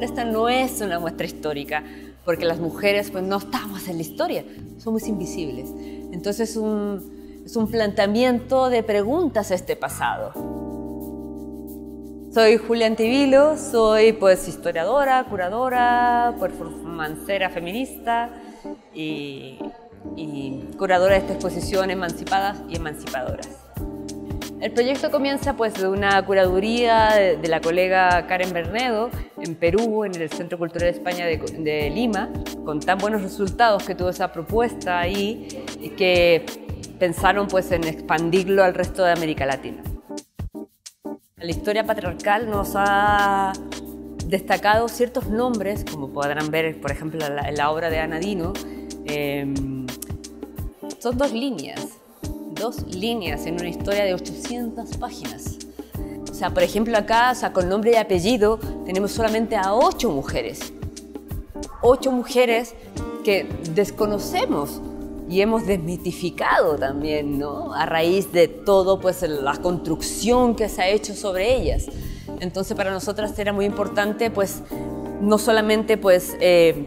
esta no es una muestra histórica, porque las mujeres pues no estamos en la historia, somos invisibles. Entonces es un planteamiento de preguntas a este pasado. Soy Julia Antivilo, soy pues historiadora, curadora, performancera feminista y curadora de esta exposición Emancipadas y Emancipadoras. El proyecto comienza pues de una curaduría de la colega Karen Bernedo en Perú, en el Centro Cultural de España de Lima, con tan buenos resultados que tuvo esa propuesta ahí, que pensaron pues en expandirlo al resto de América Latina. La historia patriarcal nos ha destacado ciertos nombres, como podrán ver, por ejemplo, en la obra de Ana Dino. Son dos líneas en una historia de 800 páginas. O sea, por ejemplo, acá, o sea, con nombre y apellido, tenemos solamente a 8 mujeres. 8 mujeres que desconocemos y hemos desmitificado también, ¿no? A raíz de todo, pues, la construcción que se ha hecho sobre ellas. Entonces, para nosotras era muy importante, pues, no solamente, pues,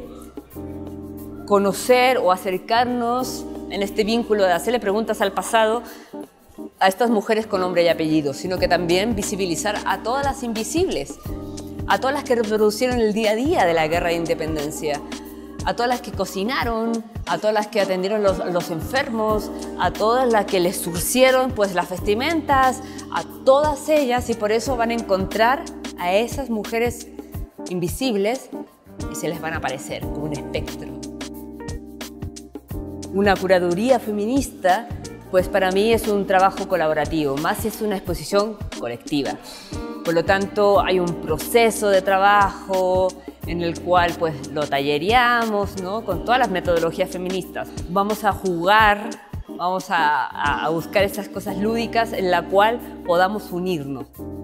conocer o acercarnos en este vínculo de hacerle preguntas al pasado a estas mujeres con nombre y apellido, sino que también visibilizar a todas las invisibles, a todas las que reproducieron el día a día de la guerra de independencia, a todas las que cocinaron, a todas las que atendieron los enfermos, a todas las que les surcieron pues, las vestimentas, a todas ellas, y por eso van a encontrar a esas mujeres invisibles y se les van a aparecer como un espectro. Una curaduría feminista, pues para mí es un trabajo colaborativo, más si es una exposición colectiva. Por lo tanto, hay un proceso de trabajo en el cual pues lo tallereamos, ¿no? Con todas las metodologías feministas. Vamos a jugar, vamos a buscar esas cosas lúdicas en la cual podamos unirnos.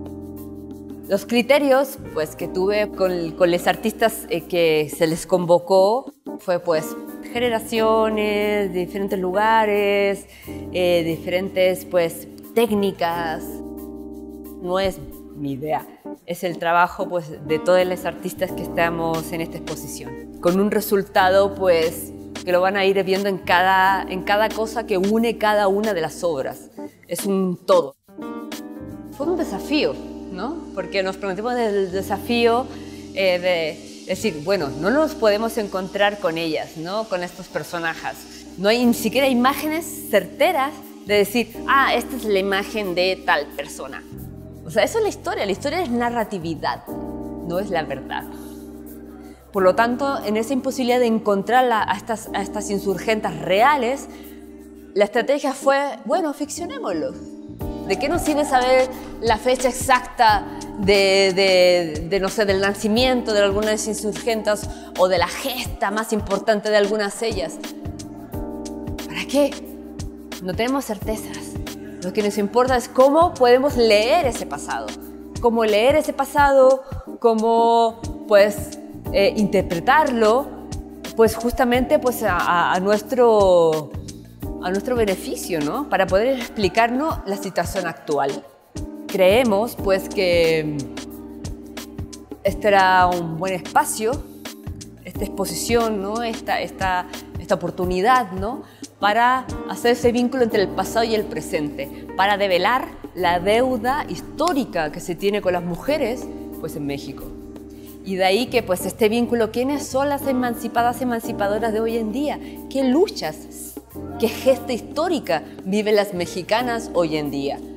Los criterios pues, que tuve con los artistas que se les convocó fue pues generaciones, de diferentes lugares, diferentes pues, técnicas. No es mi idea, es el trabajo pues, de todos los artistas que estamos en esta exposición. Con un resultado pues, que lo van a ir viendo en cada cosa que une cada una de las obras. Es un todo. Fue un desafío, ¿no? Porque nos prometimos el desafío de decir, bueno, no nos podemos encontrar con ellas, ¿no? Con estos personajes. No hay ni siquiera imágenes certeras de decir, ah, esta es la imagen de tal persona. O sea, eso es la historia es narratividad, no es la verdad. Por lo tanto, en esa imposibilidad de encontrar a estas insurgentas reales, la estrategia fue, bueno, ficcionémoslo. ¿De qué nos sirve saber la fecha exacta no sé, del nacimiento de algunas insurgentas o de la gesta más importante de algunas de ellas? ¿Para qué? No tenemos certezas. Lo que nos importa es cómo podemos leer ese pasado. Cómo leer ese pasado, cómo pues, interpretarlo, pues justamente pues, a nuestro beneficio, ¿no? Para poder explicarnos la situación actual. Creemos pues que este era un buen espacio, esta exposición, ¿no? esta oportunidad, ¿no? Para hacer ese vínculo entre el pasado y el presente, para develar la deuda histórica que se tiene con las mujeres pues, en México. Y de ahí que pues, este vínculo, ¿quiénes son las emancipadas, emancipadoras de hoy en día? ¿Qué luchas, qué gesta histórica viven las mexicanas hoy en día?